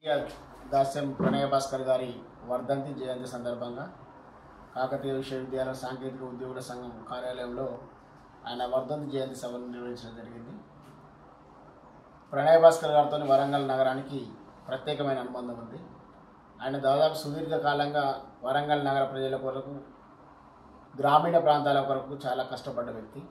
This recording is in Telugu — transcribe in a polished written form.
దాస్యం ప్రణయ భాస్కర్ గారి వర్ధంతి జయంతి సందర్భంగా కాకతీయ విశ్వవిద్యాలయ సాంకేతిక ఉద్యోగుల సంఘం కార్యాలయంలో ఆయన వర్ధంతి జయంతి సభను నిర్వహించడం జరిగింది. ప్రణయ భాస్కర్ గారితో వరంగల్ నగరానికి ప్రత్యేకమైన అనుబంధం ఉంది. ఆయన దాదాపు సుదీర్ఘకాలంగా వరంగల్ నగర ప్రజల కొరకు, గ్రామీణ ప్రాంతాల కొరకు చాలా కష్టపడ్డ వ్యక్తి.